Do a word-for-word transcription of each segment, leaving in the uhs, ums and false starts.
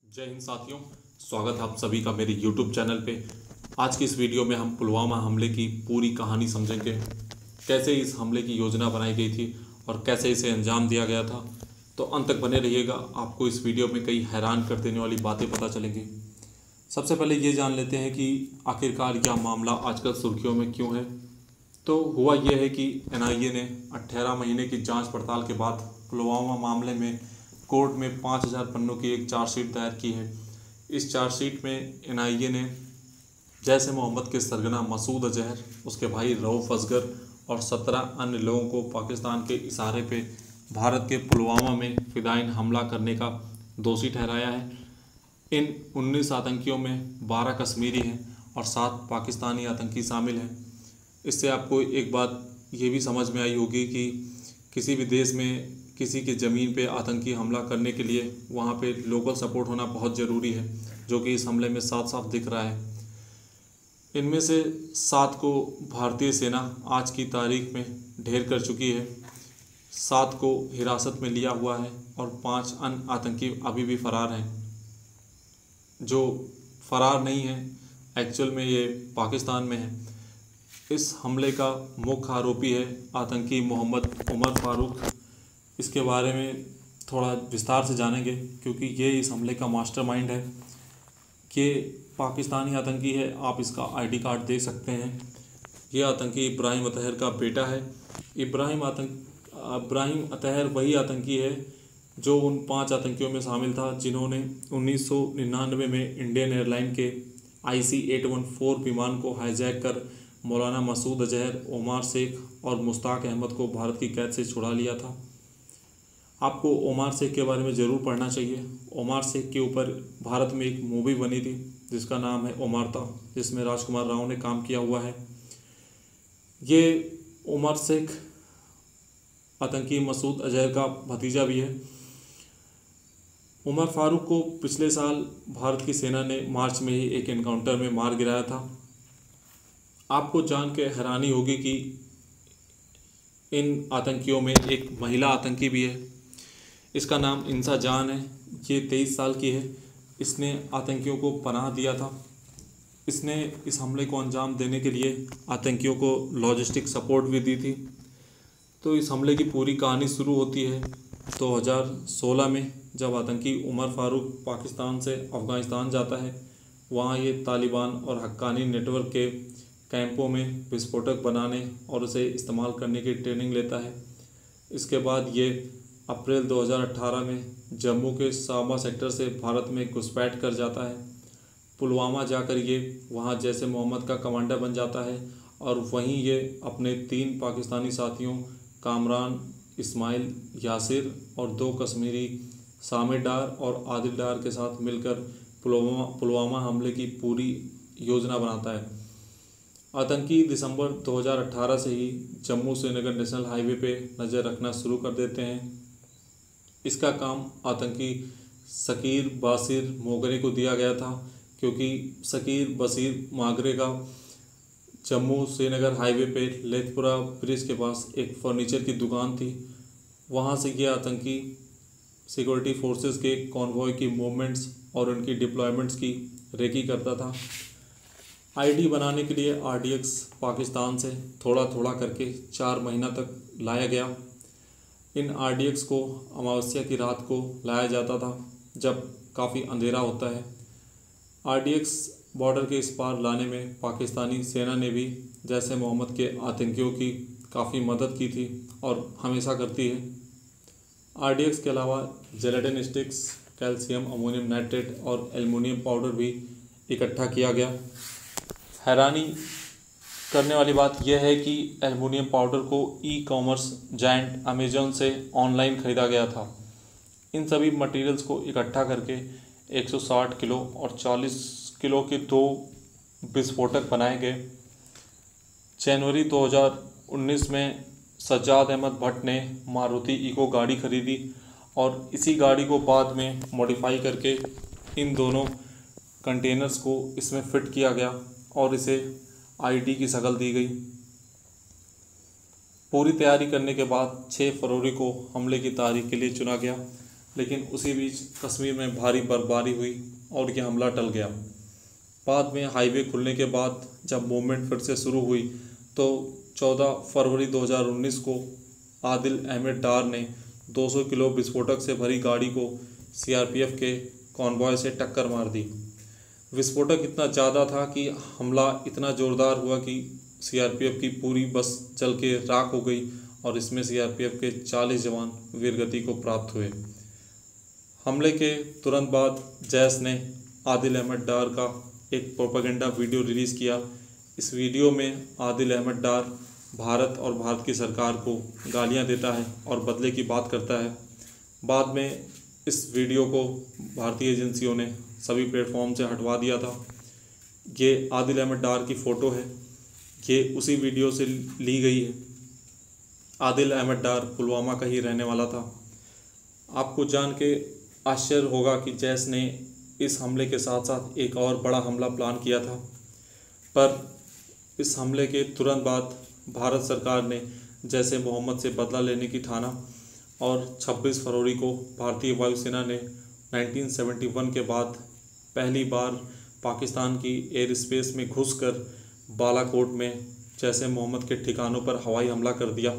जय हिंद साथियों, स्वागत है आप सभी का मेरे यूट्यूब चैनल पे। आज की इस वीडियो में हम पुलवामा हमले की पूरी कहानी समझेंगे, कैसे इस हमले की योजना बनाई गई थी और कैसे इसे अंजाम दिया गया था। तो अंत तक बने रहिएगा, आपको इस वीडियो में कई हैरान कर देने वाली बातें पता चलेंगी। सबसे पहले ये जान लेते हैं कि आखिरकार यह मामला आजकल सुर्खियों में क्यों है। तो हुआ यह है कि एन आई ए ने अट्ठारह महीने की जांच पड़ताल के बाद पुलवामा मामले में कोर्ट में पाँच हज़ार पन्नों की एक चार्जशीट दायर की है। इस चार्जशीट में एन आई ए ने जैश ए मोहम्मद के सरगना मसूद अजहर, उसके भाई रऊफ असगर और सत्रह अन्य लोगों को पाकिस्तान के इशारे पे भारत के पुलवामा में फिदायीन हमला करने का दोषी ठहराया है। इन उन्नीस आतंकियों में बारह कश्मीरी हैं और सात पाकिस्तानी आतंकी शामिल हैं। इससे आपको एक बात ये भी समझ में आई होगी कि किसी भी देश में किसी की ज़मीन पे आतंकी हमला करने के लिए वहाँ पे लोकल सपोर्ट होना बहुत ज़रूरी है, जो कि इस हमले में साफ साफ दिख रहा है। इनमें से सात को भारतीय सेना आज की तारीख में ढेर कर चुकी है, सात को हिरासत में लिया हुआ है और पांच अन्य आतंकी अभी भी फरार हैं। जो फरार नहीं है, एक्चुअल में ये पाकिस्तान में है। इस हमले का मुख्य आरोपी है आतंकी मोहम्मद उमर फारूक। इसके बारे में थोड़ा विस्तार से जानेंगे, क्योंकि ये इस हमले का मास्टरमाइंड है। कि पाकिस्तानी आतंकी है, आप इसका आईडी कार्ड देख सकते हैं। ये आतंकी इब्राहिम अतहर का बेटा है। इब्राहिम आतंक इब्राहिम अतहर वही आतंकी है जो उन पांच आतंकियों में शामिल था जिन्होंने उन्नीस सौ निन्यानवे में इंडियन एयरलाइन के I C eight one four विमान को हाईजैक कर मौलाना मसूद अजहर, ओमार शेख और मुश्ताक अहमद को भारत की कैद से छुड़ा लिया था। आपको ओमार शेख के बारे में ज़रूर पढ़ना चाहिए। ओमार शेख के ऊपर भारत में एक मूवी बनी थी जिसका नाम है ओमारता, जिसमें राजकुमार राव ने काम किया हुआ है। ये ओमर शेख आतंकी मसूद अजहर का भतीजा भी है। उमर फारूक को पिछले साल भारत की सेना ने मार्च में ही एक एनकाउंटर में मार गिराया था। आपको जान के हैरानी होगी कि इन आतंकियों में एक महिला आतंकी भी है। इसका नाम इंसा जान है। ये तेईस साल की है। इसने आतंकियों को पनाह दिया था। इसने इस हमले को अंजाम देने के लिए आतंकियों को लॉजिस्टिक सपोर्ट भी दी थी। तो इस हमले की पूरी कहानी शुरू होती है दो हज़ार सोलह में, जब आतंकी उमर फारूक पाकिस्तान से अफ़गानिस्तान जाता है। वहाँ ये तालिबान और हक्कानी नेटवर्क के कैंपों में विस्फोटक बनाने और उसे इस्तेमाल करने की ट्रेनिंग लेता है। इसके बाद ये अप्रैल दो हज़ार अठारह में जम्मू के सामा सेक्टर से भारत में घुसपैठ कर जाता है। पुलवामा जाकर ये वहाँ जैश ए मोहम्मद का कमांडर बन जाता है और वहीं ये अपने तीन पाकिस्तानी साथियों कामरान, इस्माइल, यासिर और दो कश्मीरी सामिर डार और आदिल डार के साथ मिलकर पुलवामा पुलवामा हमले की पूरी योजना बनाता है। आतंकी दिसंबर दो हज़ार अठारह से ही जम्मू श्रीनगर नेशनल हाईवे पे नज़र रखना शुरू कर देते हैं। इसका काम आतंकी शकीर बासिर मोगरे को दिया गया था, क्योंकि शकीर बसीर मागरे का जम्मू श्रीनगर हाईवे पे लेथपुरा ब्रिज के पास एक फर्नीचर की दुकान थी। वहाँ से ये आतंकी सिक्योरिटी फोर्सेस के कॉन्वॉय की मूवमेंट्स और उनकी डिप्लॉयमेंट्स की रेकी करता था। आईडी बनाने के लिए आर डी एक्स पाकिस्तान से थोड़ा थोड़ा करके चार महीना तक लाया गया। इन आर डी एक्स को अमावस्या की रात को लाया जाता था, जब काफ़ी अंधेरा होता है। आर डी एक्स बॉर्डर के इस पार लाने में पाकिस्तानी सेना ने भी जैश ए मोहम्मद के आतंकियों की काफ़ी मदद की थी और हमेशा करती है। आर डी एक्स के अलावा gelatin sticks, calcium ammonium nitrate और एल्युमिनियम पाउडर भी इकट्ठा किया गया। हैरानी करने वाली बात यह है कि एल्युमिनियम पाउडर को ई कॉमर्स जायंट अमेजॉन से ऑनलाइन ख़रीदा गया था। इन सभी मटेरियल्स को इकट्ठा करके एक सौ साठ किलो और चालीस किलो के दो विस्फोटक बनाए गए। जनवरी दो हज़ार उन्नीस में सज्जाद अहमद भट्ट ने मारुति इको गाड़ी खरीदी और इसी गाड़ी को बाद में मॉडिफाई करके इन दोनों कंटेनर्स को इसमें फ़िट किया गया और इसे आईडी की शक्ल दी गई। पूरी तैयारी करने के बाद छः फरवरी को हमले की तारीख के लिए चुना गया। लेकिन उसी बीच कश्मीर में भारी बर्फबारी हुई और यह हमला टल गया। बाद में हाईवे खुलने के बाद जब मूवमेंट फिर से शुरू हुई तो चौदह फरवरी दो हज़ार उन्नीस को आदिल अहमद डार ने दो सौ किलो विस्फोटक से भरी गाड़ी को सीआरपीएफ के कॉन्वॉय से टक्कर मार दी। विस्फोटक इतना ज़्यादा था कि हमला इतना ज़ोरदार हुआ कि सीआरपीएफ की पूरी बस जल के राख हो गई और इसमें सीआरपीएफ के चालीस जवान वीरगति को प्राप्त हुए। हमले के तुरंत बाद जैश ने आदिल अहमद डार का एक प्रोपेगेंडा वीडियो रिलीज़ किया। इस वीडियो में आदिल अहमद डार भारत और भारत की सरकार को गालियां देता है और बदले की बात करता है। बाद में इस वीडियो को भारतीय एजेंसियों ने सभी प्लेटफॉर्म से हटवा दिया था। ये आदिल अहमद डार की फ़ोटो है, ये उसी वीडियो से ली गई है। आदिल अहमद डार पुलवामा का ही रहने वाला था। आपको जान के आश्चर्य होगा कि जैश ने इस हमले के साथ साथ एक और बड़ा हमला प्लान किया था, पर इस हमले के तुरंत बाद भारत सरकार ने जैश ए मोहम्मद से बदला लेने की ठाना और छब्बीस फरवरी को भारतीय वायुसेना ने उन्नीस सौ इकहत्तर के बाद पहली बार पाकिस्तान की एयर स्पेस में घुसकर बालाकोट में जैश ए मोहम्मद के ठिकानों पर हवाई हमला कर दिया।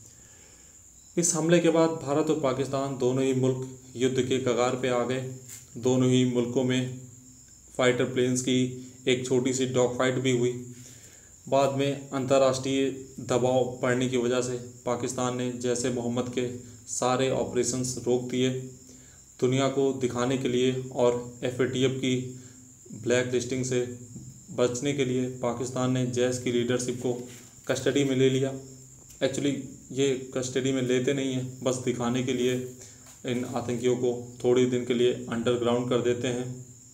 इस हमले के बाद भारत और पाकिस्तान दोनों ही मुल्क युद्ध के कगार पे आ गए। दोनों ही मुल्कों में फाइटर प्लेन्स की एक छोटी सी डॉग फाइट भी हुई। बाद में अंतर्राष्ट्रीय दबाव पड़ने की वजह से पाकिस्तान ने जैश ए मोहम्मद के सारे ऑपरेशंस रोक दिए। दुनिया को दिखाने के लिए और एफ ए टी एफ की ब्लैक लिस्टिंग से बचने के लिए पाकिस्तान ने जैश की लीडरशिप को कस्टडी में ले लिया। एक्चुअली ये कस्टडी में लेते नहीं हैं, बस दिखाने के लिए इन आतंकियों को थोड़े दिन के लिए अंडरग्राउंड कर देते हैं।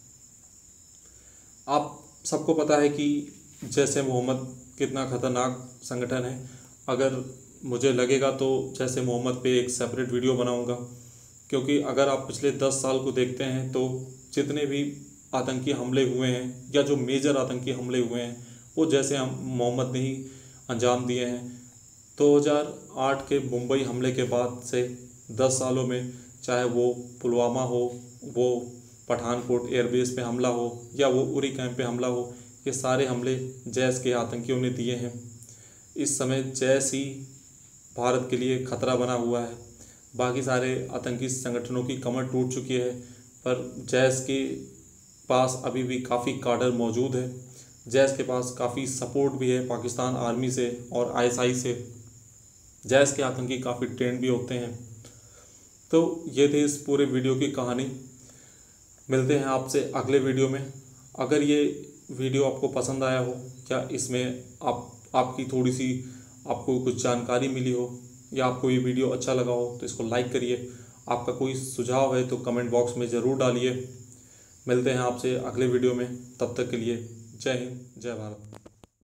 आप सबको पता है कि जैश ए मोहम्मद कितना ख़तरनाक संगठन है। अगर मुझे लगेगा तो जैश ए मोहम्मद पे एक सेपरेट वीडियो बनाऊंगा, क्योंकि अगर आप पिछले दस साल को देखते हैं तो जितने भी आतंकी हमले हुए हैं या जो मेजर आतंकी हमले हुए हैं वो जैश ए मोहम्मद ने ही अंजाम दिए हैं। दो हज़ार आठ के मुंबई हमले के बाद से दस सालों में, चाहे वो पुलवामा हो, वो पठानकोट एयरबेस पे हमला हो या वो उरी कैंप पे हमला हो, ये सारे हमले जैश के आतंकियों ने दिए हैं। इस समय जैश ही भारत के लिए खतरा बना हुआ है। बाकी सारे आतंकी संगठनों की कमर टूट चुकी है, पर जैश के पास अभी भी काफ़ी काडर मौजूद है। जैश के पास काफ़ी सपोर्ट भी है पाकिस्तान आर्मी से और आई एस आई से। जैश के आतंकी काफ़ी ट्रेंड भी होते हैं। तो ये थी इस पूरे वीडियो की कहानी। मिलते हैं आपसे अगले वीडियो में। अगर ये वीडियो आपको पसंद आया हो, या इसमें आप आपकी थोड़ी सी आपको कुछ जानकारी मिली हो, या आपको ये वीडियो अच्छा लगा हो, तो इसको लाइक करिए। आपका कोई सुझाव है तो कमेंट बॉक्स में ज़रूर डालिए। मिलते हैं आपसे अगले वीडियो में, तब तक के लिए जय हिंद, जय भारत।